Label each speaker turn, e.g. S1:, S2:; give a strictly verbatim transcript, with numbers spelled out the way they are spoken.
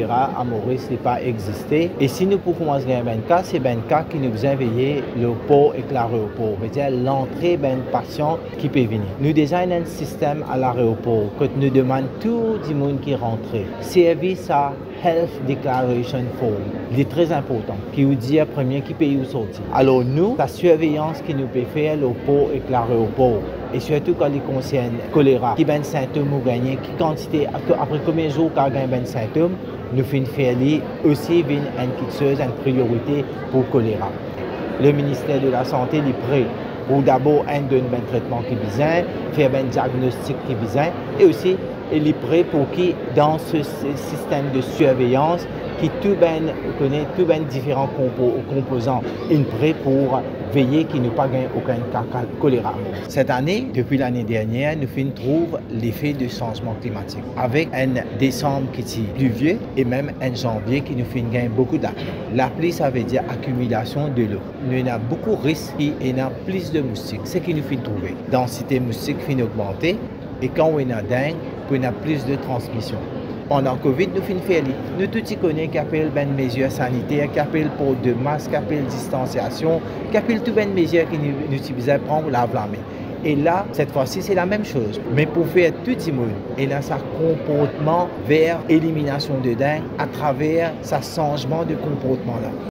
S1: choléra à Maurice n'est pas existé. Et si nous pouvons commencer à un cas, c'est un cas qui nous a veillé le pot et l'aéroport. C'est-à-dire l'entrée d'un patient qui peut venir. Nous designons un système à l'aéroport que nous demandons tout le monde qui rentre. Service à Health Declaration Form, c'est très important, qui vous dit premier qui paye ou sortir. Alors nous, la surveillance qui nous peut faire le pot et l'aéroport, et surtout quand il concerne choléra, qui ben symptômes ou gagner, qui quantité, après combien de jours qu'a gagné ben symptômes, nous faisons faire aussi une inquiétude, une priorité pour choléra. Le ministère de la Santé est prêt pour d'abord un donner un traitement qui est besoin, faire un diagnostic qui est besoin, et aussi il est prêt pour qui dans ce système de surveillance qui tout ben connaît tout ben différents compo, composants est prêt pour veiller qu'il n'y ait pas aucun cas choléra. Cette année, depuis l'année dernière, nous trouvons l'effet du changement climatique avec un décembre qui est pluvieux et même un janvier qui nous fait gagner beaucoup d'eau. La pluie, ça veut dire accumulation de l'eau. Nous avons beaucoup de risques et il y a plus de moustiques. Ce qui nous fait trouver. Densité moustique fait augmenter et quand on a dingue, on a plus de transmission. Pendant Covid, nous faisons faire. Nous tous connaissons qui appellent ben mesures sanitaires, qui appellent port de masque, qui appellent distanciation, qui appellent toutes les mesures que nous utilisons pour prendre la main. Et là, cette fois-ci, c'est la même chose. Mais pour faire tout le monde, et là, sa comportement vers élimination de dingue à travers sa changement de comportement là.